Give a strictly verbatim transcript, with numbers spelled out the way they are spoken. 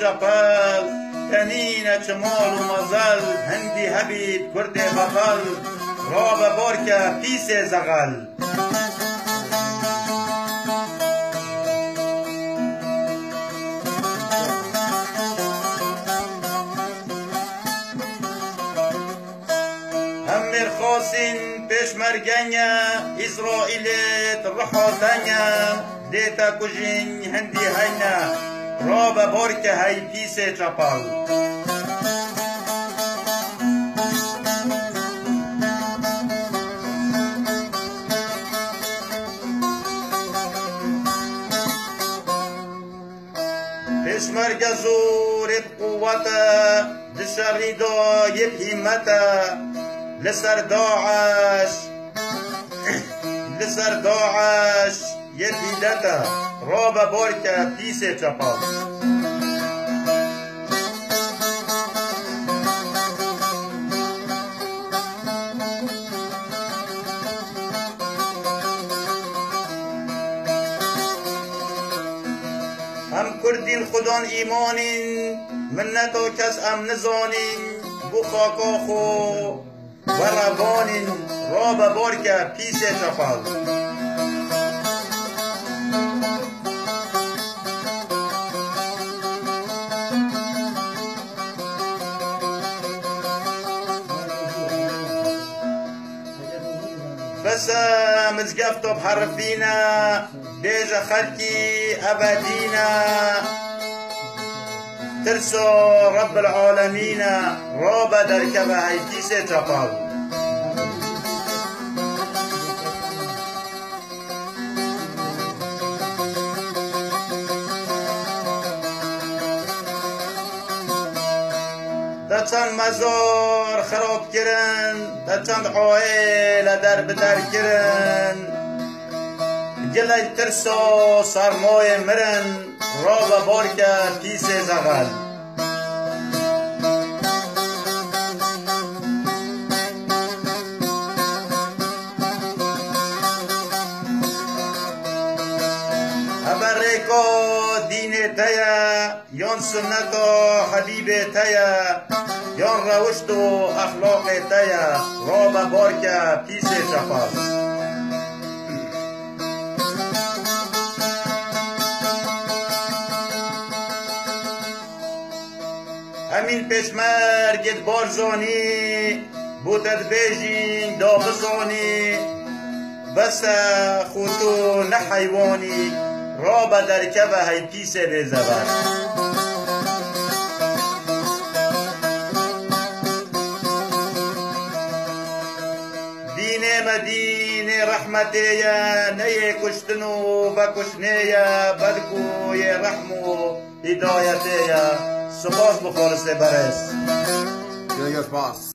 چپل تنین چمال و مزل هندی حبیب کرد بغل را به بار که پیس زغل هم مرخاسین پیشمرگنیا اسرائیلت رحاتنیا دیتا کجین هندی هینا را به بار که هی پیس چپل پیشمرگ زورت قوتا دشری دایب همتا لسر داعش لسر داعش یدیدتا را به بار که پیس چپل هم کردین خودان ایمانین منت و کس ام نزانین بو خاکا خو و روانین را به بار که پیس چپل بس مزقفت بحرفينا بيجا خلقي أبدينا ترسو رب العالمين رابا دركبه هاي كيسة چپل تا چند مزار خراب کرن تا چند عائل در بدر کرن گلی ترسا سرمای مرن را به بار که پیس زغل ابریکا دین تیا یان سنت و حبیب تیا یان روشت و اخلاق تیا را به بار که پیس چپل همین پیشمرگت بارزانی بودت بیجین دا بزانی بس خودتو نه حیوانی را به درکبه هی پیس بزبر دین مدین رحمتی نه کشتنو بکشنی بلکوی رحمو هدایتی سپاس بخورسته برس. Yo, yo, boss.